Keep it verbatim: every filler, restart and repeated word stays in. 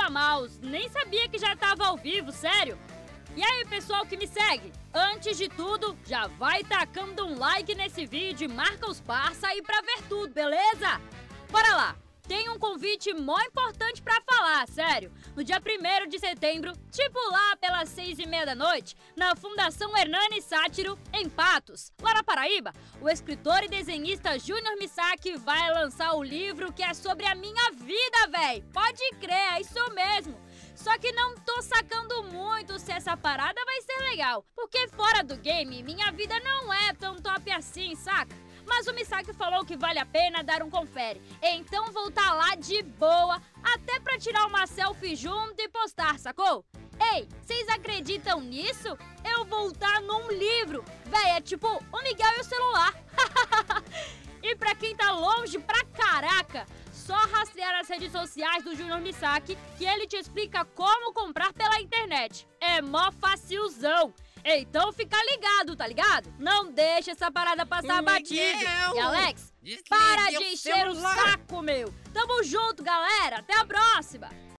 Caramba, Maus, nem sabia que já tava ao vivo, sério? E aí, pessoal que me segue, antes de tudo, já vai tacando um like nesse vídeo e marca os parça aí pra ver tudo, beleza? Bora lá! Tem um convite mó importante pra falar, sério. No dia primeiro de setembro, tipo lá pelas seis e meia da noite, na Fundação Hernani Sátiro, em Patos, lá na Paraíba, o escritor e desenhista Júnior Misaki vai lançar o livro que é sobre a minha vida, véi. Pode crer, é isso mesmo. Só que não tô sacando muito se essa parada vai ser legal, porque fora do game, minha vida não é tão top assim, saca? Mas o Misaki falou que vale a pena dar um confere, então vou tá lá de boa, até pra tirar uma selfie junto e postar, sacou? Ei, vocês acreditam nisso? Eu vou tá num livro, véi, é tipo o Miguel e o celular. E pra quem tá longe pra caraca, só rastrear as redes sociais do Júnior Misaki que ele te explica como comprar pela internet. É mó facilzão. Então fica ligado, tá ligado? Não deixa essa parada passar batido. E Alex, para de encher o saco, meu. Tamo junto, galera. Até a próxima.